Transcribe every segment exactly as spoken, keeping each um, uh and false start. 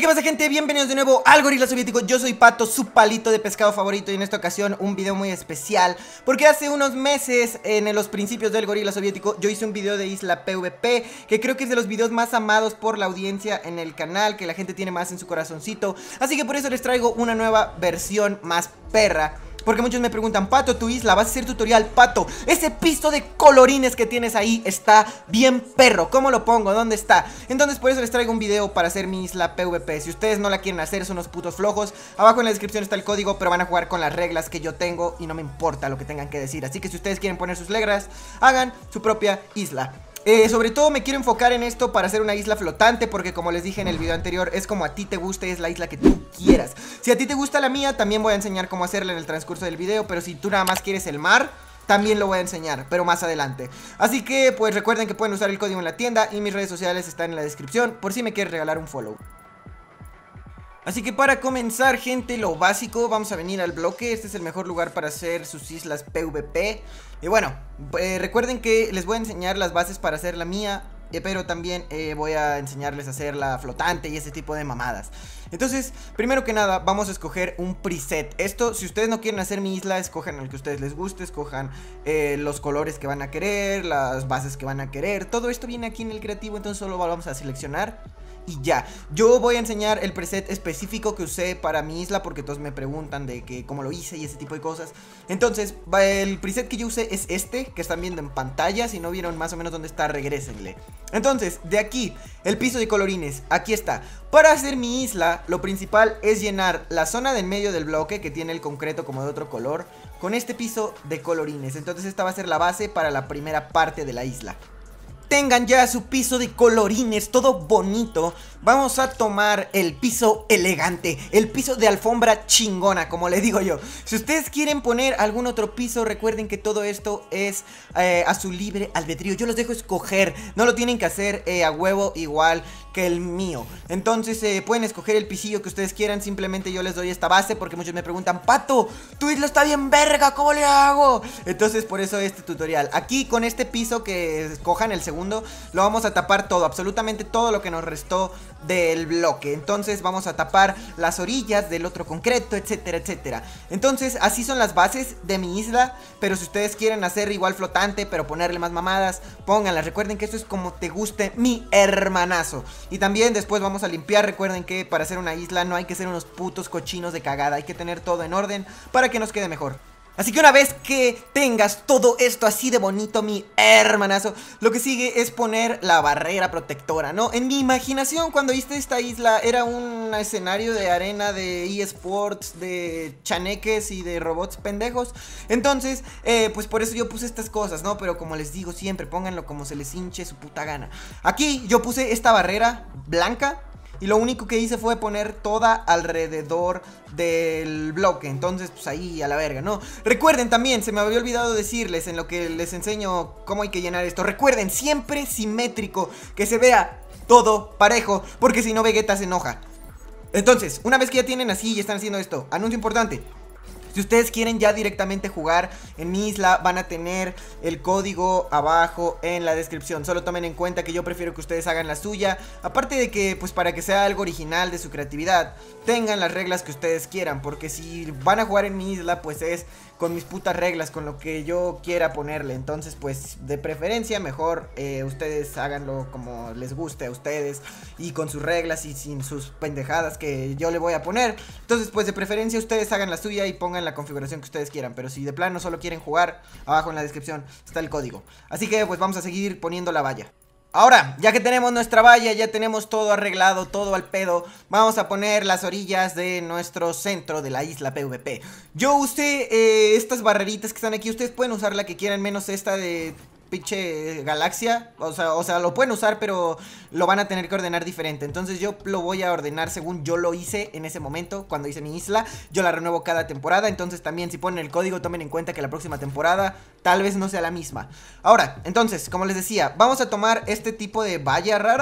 pasa, gente? Bienvenidos de nuevo al Gorila Soviético. Yo soy Pato, su palito de pescado favorito. Y en esta ocasión un video muy especial, porque hace unos meses, en los principios del Gorila Soviético, yo hice un video de Isla PvP, que creo que es de los videos más amados por la audiencia en el canal, que la gente tiene más en su corazoncito. Así que por eso les traigo una nueva versión más perra. Porque muchos me preguntan: Pato, tu isla, vas a hacer tutorial. Pato, ese piso de colorines que tienes ahí está bien perro, ¿cómo lo pongo? ¿Dónde está? Entonces por eso les traigo un video para hacer mi isla PvP. Si ustedes no la quieren hacer, son unos putos flojos, abajo en la descripción está el código, pero van a jugar con las reglas que yo tengo y no me importa lo que tengan que decir. Así que si ustedes quieren poner sus reglas, hagan su propia isla. Eh, sobre todo me quiero enfocar en esto para hacer una isla flotante, porque como les dije en el video anterior, es como a ti te guste, es la isla que tú quieras. Si a ti te gusta la mía, también voy a enseñar cómo hacerla en el transcurso del video, pero si tú nada más quieres el mar, también lo voy a enseñar, pero más adelante. Así que pues recuerden que pueden usar el código en la tienda y mis redes sociales están en la descripción por si me quieres regalar un follow. Así que para comenzar, gente, lo básico, vamos a venir al bloque. Este es el mejor lugar para hacer sus islas PvP. Y bueno, eh, recuerden que les voy a enseñar las bases para hacer la mía, eh, pero también eh, voy a enseñarles a hacer la flotante y ese tipo de mamadas. Entonces, primero que nada, vamos a escoger un preset. Esto, si ustedes no quieren hacer mi isla, escojan el que a ustedes les guste. Escojan eh, los colores que van a querer, las bases que van a querer. Todo esto viene aquí en el creativo, entonces solo vamos a seleccionar y ya. Yo voy a enseñar el preset específico que usé para mi isla, porque todos me preguntan de que cómo lo hice y ese tipo de cosas. Entonces, el preset que yo usé es este, que están viendo en pantalla. Si no vieron más o menos dónde está, regrésenle. Entonces, de aquí, el piso de colorines, aquí está. Para hacer mi isla, lo principal es llenar la zona del medio del bloque, que tiene el concreto como de otro color, con este piso de colorines. Entonces esta va a ser la base para la primera parte de la isla. Tengan ya su piso de colorines todo bonito, vamos a tomar el piso elegante, el piso de alfombra chingona, como le digo yo. Si ustedes quieren poner algún otro piso, recuerden que todo esto es eh, a su libre albedrío. Yo los dejo escoger, no lo tienen que hacer eh, a huevo igual que el mío. Entonces eh, pueden escoger el pisillo que ustedes quieran. Simplemente yo les doy esta base, porque muchos me preguntan: Pato, tu isla está bien verga, ¿cómo le hago? Entonces por eso este tutorial. Aquí con este piso que escojan, el segundo, lo vamos a tapar todo, absolutamente todo lo que nos restó del bloque. Entonces vamos a tapar las orillas del otro concreto, etcétera, etcétera. Entonces así son las bases de mi isla. Pero si ustedes quieren hacer igual flotante, pero ponerle más mamadas, pónganlas. Recuerden que esto es como te guste, mi hermanazo. Y también después vamos a limpiar. Recuerden que para hacer una isla no hay que ser unos putos cochinos de cagada, hay que tener todo en orden para que nos quede mejor. Así que una vez que tengas todo esto así de bonito, mi hermanazo, lo que sigue es poner la barrera protectora, ¿no? En mi imaginación, cuando hice esta isla, era un escenario de arena de eSports, de chaneques y de robots pendejos. Entonces, eh, pues por eso yo puse estas cosas, ¿no? Pero como les digo siempre, pónganlo como se les hinche su puta gana. Aquí yo puse esta barrera blanca, y lo único que hice fue poner toda alrededor del bloque. Entonces pues ahí a la verga, ¿no? Recuerden también, se me había olvidado decirles en lo que les enseño cómo hay que llenar esto. Recuerden, siempre simétrico, que se vea todo parejo, porque si no Vegeta se enoja. Entonces, una vez que ya tienen así y están haciendo esto, anuncio importante: si ustedes quieren ya directamente jugar en mi isla, van a tener el código abajo en la descripción. Solo tomen en cuenta que yo prefiero que ustedes hagan la suya. Aparte de que, pues para que sea algo original de su creatividad, tengan las reglas que ustedes quieran. Porque si van a jugar en mi isla, pues es con mis putas reglas, con lo que yo quiera ponerle. Entonces, pues de preferencia, mejor eh, ustedes háganlo como les guste a ustedes, y con sus reglas y sin sus pendejadas que yo le voy a poner. Entonces, pues de preferencia ustedes hagan la suya y pongan la configuración que ustedes quieran. Pero si de plano solo quieren jugar, abajo en la descripción está el código. Así que pues vamos a seguir poniendo la valla. Ahora, ya que tenemos nuestra valla, ya tenemos todo arreglado, todo al pedo, vamos a poner las orillas de nuestro centro de la isla PvP. Yo usé eh, estas barreritas que están aquí. Ustedes pueden usar la que quieran, menos esta de pinche galaxia. O sea, o sea, lo pueden usar, pero lo van a tener que ordenar diferente. Entonces yo lo voy a ordenar según yo lo hice en ese momento, cuando hice mi isla. Yo la renuevo cada temporada. Entonces también, si ponen el código, tomen en cuenta que la próxima temporada tal vez no sea la misma. Ahora, entonces, como les decía, vamos a tomar este tipo de valla rara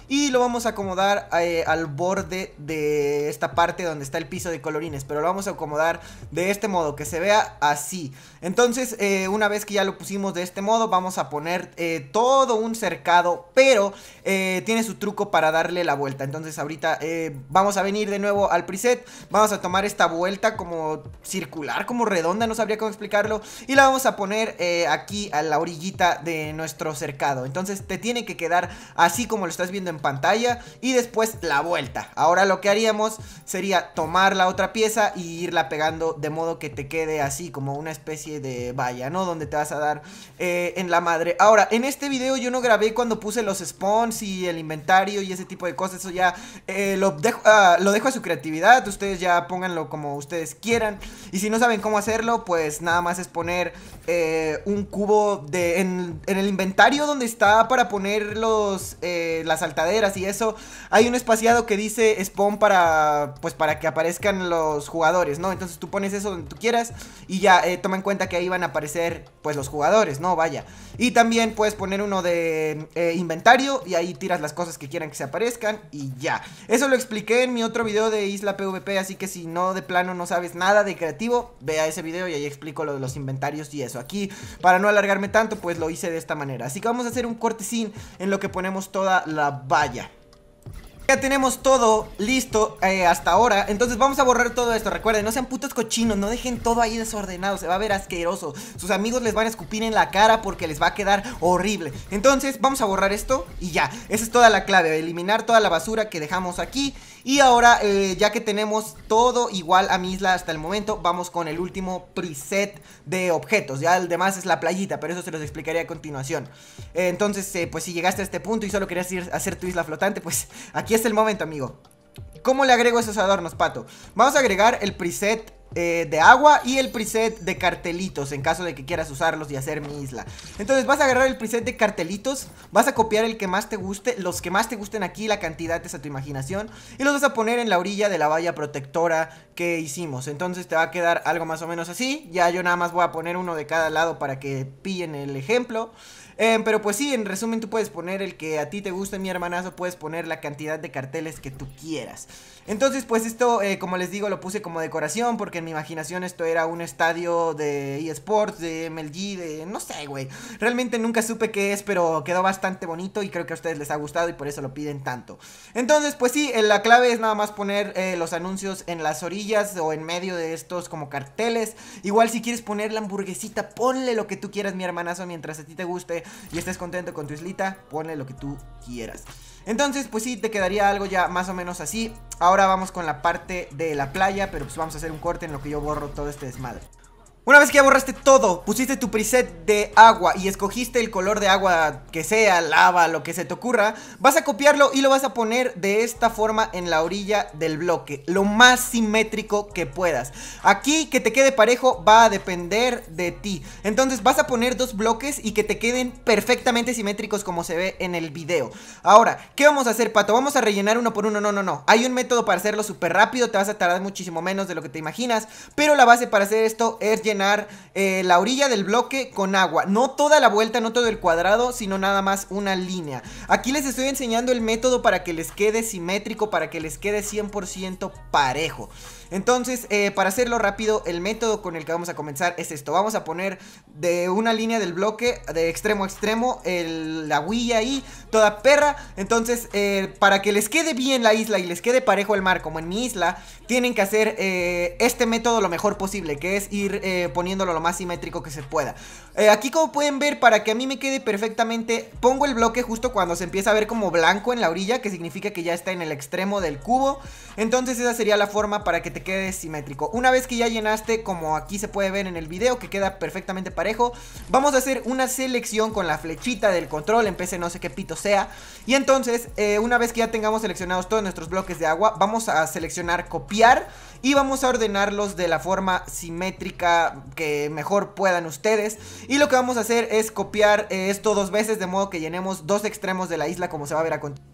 y lo vamos a acomodar eh, al borde de esta parte donde está el piso de colorines, pero lo vamos a acomodar de este modo, que se vea así. Entonces eh, una vez que ya lo pusimos de este modo, vamos a poner eh, todo un cercado, pero eh, tiene su truco para darle la vuelta. Entonces ahorita eh, vamos a venir de nuevo al preset, vamos a tomar esta vuelta como circular, como redonda, no sabría cómo explicarlo, y la vamos a poner eh, aquí a la orillita de nuestro cercado. Entonces te tiene que quedar así como lo estás viendo en pantalla, y después la vuelta. Ahora lo que haríamos sería tomar la otra pieza y irla pegando de modo que te quede así como una especie de valla, ¿no? Donde te vas a dar eh, en la madre. Ahora, en este video yo no grabé cuando puse los spawns y el inventario y ese tipo de cosas. Eso ya eh, lo, dejo, uh, lo dejo a su creatividad. Ustedes ya pónganlo como ustedes quieran. Y si no saben cómo hacerlo, pues nada más es poner eh, un cubo de, en, en el inventario donde está para poner los, eh, las saltaderas y eso. Hay un espaciado que dice spawn para, pues para que aparezcan los jugadores, ¿no? Entonces tú pones eso donde tú quieras y ya eh, toma en cuenta que ahí van a aparecer pues los jugadores, ¿no? Vaya. Y también puedes poner uno de eh, inventario y ahí tiras las cosas que quieran que se aparezcan y ya. Eso lo expliqué en mi otro video de Isla PvP, así que si no de plano no sabes nada de creativo, vea ese video y ahí explico lo de los inventarios y eso. Aquí, para no alargarme tanto, pues lo hice de esta manera. Así que vamos a hacer un cortecín en lo que ponemos toda la valla. Ya tenemos todo listo eh, hasta ahora. Entonces vamos a borrar todo esto. Recuerden, no sean putos cochinos, no dejen todo ahí desordenado, se va a ver asqueroso. Sus amigos les van a escupir en la cara porque les va a quedar horrible. Entonces vamos a borrar esto y ya. Esa es toda la clave, eliminar toda la basura que dejamos aquí. Y ahora eh, ya que tenemos todo igual a mi isla hasta el momento, vamos con el último preset de objetos. Ya el demás es la playita, pero eso se los explicaré a continuación. eh, Entonces eh, pues si llegaste a este punto y solo querías ir a hacer tu isla flotante, pues aquí es el momento, amigo. ¿Cómo le agrego esos adornos, pato? Vamos a agregar el preset eh, de agua y el preset de cartelitos, en caso de que quieras usarlos y hacer mi isla. Entonces vas a agarrar el preset de cartelitos, vas a copiar el que más te guste, los que más te gusten aquí, la cantidad es a tu imaginación, y los vas a poner en la orilla de la valla protectora que hicimos. Entonces te va a quedar algo más o menos así. Ya yo nada más voy a poner uno de cada lado para que pillen el ejemplo. Eh, pero pues sí, en resumen tú puedes poner el que a ti te guste, mi hermanazo. Puedes poner la cantidad de carteles que tú quieras. Entonces pues esto, eh, como les digo, lo puse como decoración porque en mi imaginación esto era un estadio de eSports, de M L G, de no sé, güey. Realmente nunca supe qué es, pero quedó bastante bonito y creo que a ustedes les ha gustado y por eso lo piden tanto. Entonces pues sí, la clave es nada más poner eh, los anuncios en las orillas o en medio de estos como carteles. Igual si quieres poner la hamburguesita, ponle lo que tú quieras, mi hermanazo, mientras a ti te guste y estés contento con tu islita, ponle lo que tú quieras. Entonces pues sí, te quedaría algo ya más o menos así. Ahora vamos con la parte de la playa, pero pues vamos a hacer un corte en lo que yo borro todo este desmadre. Una vez que ya borraste todo, pusiste tu preset de agua y escogiste el color de agua que sea, lava, lo que se te ocurra, vas a copiarlo y lo vas a poner de esta forma en la orilla del bloque, lo más simétrico que puedas. Aquí que te quede parejo va a depender de ti. Entonces vas a poner dos bloques y que te queden perfectamente simétricos como se ve en el video. Ahora, ¿qué vamos a hacer, pato? Vamos a rellenar uno por uno, no, no, no. Hay un método para hacerlo súper rápido, te vas a tardar muchísimo menos de lo que te imaginas, pero la base para hacer esto es llenar eh, la orilla del bloque con agua. No toda la vuelta, no todo el cuadrado, sino nada más una línea. Aquí les estoy enseñando el método para que les quede simétrico, para que les quede cien por ciento parejo. Entonces, eh, para hacerlo rápido, el método con el que vamos a comenzar es esto. Vamos a poner de una línea del bloque, de extremo a extremo, el, la huilla ahí, toda perra. Entonces, eh, para que les quede bien la isla y les quede parejo el mar, como en mi isla, tienen que hacer eh, este método lo mejor posible, que es ir eh, poniéndolo lo más simétrico que se pueda. eh, Aquí, como pueden ver, para que a mí me quede perfectamente, pongo el bloque justo cuando se empieza a ver como blanco en la orilla, que significa que ya está en el extremo del cubo. Entonces esa sería la forma para que te quede simétrico. Una vez que ya llenaste, como aquí se puede ver en el video, que queda perfectamente parejo, vamos a hacer una selección con la flechita del control en P C, no sé qué pito sea. Y entonces, eh, una vez que ya tengamos seleccionados todos nuestros bloques de agua, vamos a seleccionar copiar y vamos a ordenarlos de la forma simétrica que mejor puedan ustedes. Y lo que vamos a hacer es copiar eh, esto dos veces, de modo que llenemos dos extremos de la isla, como se va a ver a continuación.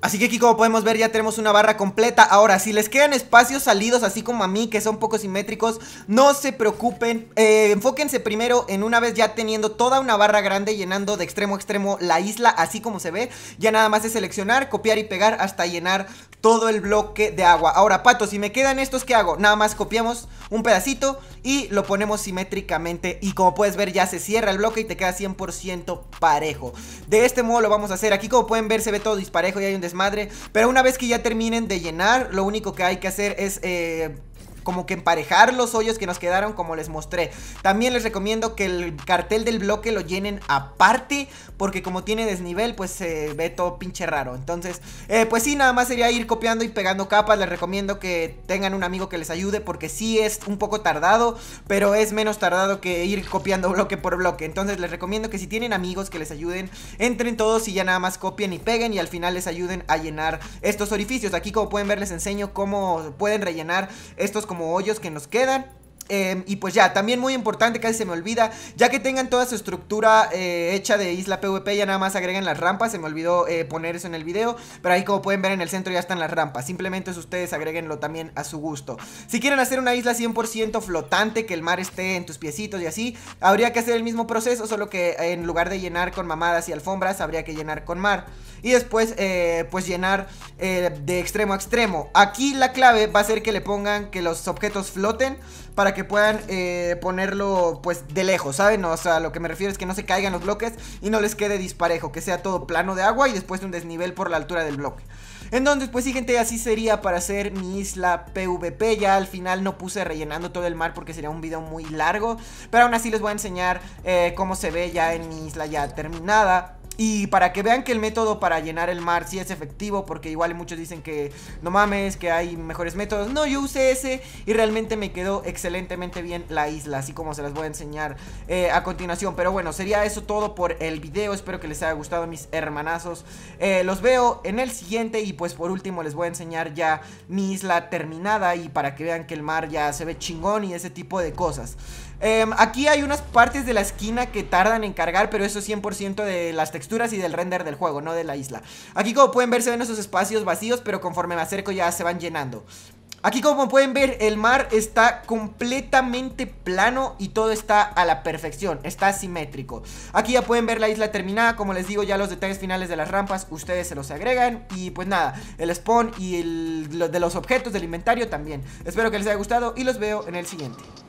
Así que aquí, como podemos ver, ya tenemos una barra completa. Ahora, si les quedan espacios salidos, así como a mí, que son poco simétricos, no se preocupen, eh, enfóquense primero en, una vez ya teniendo toda una barra grande, llenando de extremo a extremo la isla, así como se ve. Ya nada más es seleccionar, copiar y pegar hasta llenar todo el bloque de agua. Ahora, Pato, si me quedan estos, ¿qué hago? Nada más copiamos un pedacito y lo ponemos simétricamente. Y como puedes ver, ya se cierra el bloque y te queda cien por ciento parejo. De este modo lo vamos a hacer. Aquí, como pueden ver, se ve todo disparejo y hay un desmadre. Pero una vez que ya terminen de llenar, lo único que hay que hacer es... Eh, como que emparejar los hoyos que nos quedaron, como les mostré. También les recomiendo que el cartel del bloque lo llenen aparte, porque como tiene desnivel, pues se ve todo pinche raro. Entonces, eh, pues sí, nada más sería ir copiando y pegando capas. Les recomiendo que tengan un amigo que les ayude, porque sí es un poco tardado, pero es menos tardado que ir copiando bloque por bloque. Entonces les recomiendo que si tienen amigos que les ayuden, entren todos y ya nada más copien y peguen, y al final les ayuden a llenar estos orificios. Aquí, como pueden ver, les enseño cómo pueden rellenar estos como hoyos que nos quedan. Eh, y pues ya, también muy importante, casi se me olvida, ya que tengan toda su estructura eh, hecha de isla PvP, ya nada más agreguen las rampas. Se me olvidó eh, poner eso en el video, pero ahí, como pueden ver, en el centro ya están las rampas. Simplemente ustedes agréguenlo también a su gusto. Si quieren hacer una isla cien por ciento flotante, que el mar esté en tus piecitos y así, habría que hacer el mismo proceso, solo que en lugar de llenar con mamadas y alfombras, habría que llenar con mar. Y después, eh, pues llenar eh, de extremo a extremo. Aquí la clave va a ser que le pongan que los objetos floten, para que puedan eh, ponerlo pues de lejos, ¿saben? O sea, lo que me refiero es que no se caigan los bloques y no les quede disparejo, que sea todo plano de agua y después un desnivel por la altura del bloque. Entonces, pues sí, gente, así sería para hacer mi isla PvP. Ya al final no puse rellenando todo el mar porque sería un video muy largo, pero aún así les voy a enseñar eh, cómo se ve ya en mi isla ya terminada. Y para que vean que el método para llenar el mar sí es efectivo, porque igual muchos dicen que no mames, que hay mejores métodos. No, yo usé ese y realmente me quedó excelentemente bien la isla, así como se las voy a enseñar eh, a continuación. Pero bueno, sería eso todo por el video. Espero que les haya gustado, mis hermanazos. eh, Los veo en el siguiente. Y pues por último les voy a enseñar ya mi isla terminada, y para que vean que el mar ya se ve chingón y ese tipo de cosas. Eh, aquí hay unas partes de la esquina que tardan en cargar, pero eso es cien por ciento de las texturas y del render del juego, no de la isla. Aquí, como pueden ver, se ven esos espacios vacíos, pero conforme me acerco ya se van llenando. Aquí, como pueden ver, el mar está completamente plano y todo está a la perfección, está simétrico. Aquí ya pueden ver la isla terminada. Como les digo, ya los detalles finales de las rampas ustedes se los agregan. Y pues nada, el spawn y el, lo de los objetos del inventario también. Espero que les haya gustado y los veo en el siguiente.